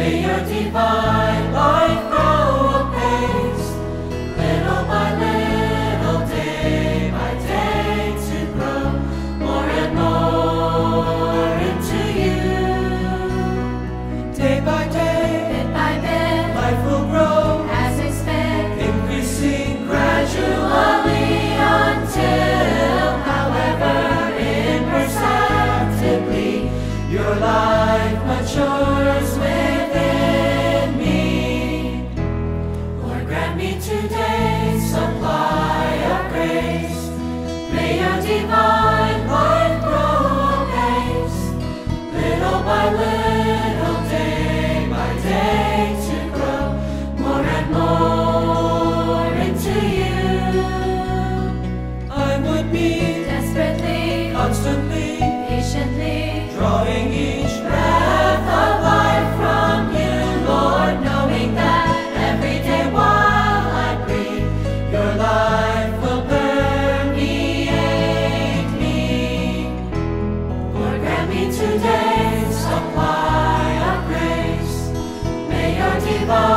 May your divine life grow apace, little by little, day by day, to grow more and more into you. Day by day, bit by bit, life will grow, as expected, increasing gradually until, however imperceptibly, your life matures within me. Lord, grant me today's supply of grace. May your divine life grow apace, little by little, day by day, to grow more and more into you. I would be desperately, constantly patiently, drawing each breath of life from you, Lord, knowing that every day while I breathe, your life will permeate me. Lord, grant me today's supply of grace. May your divine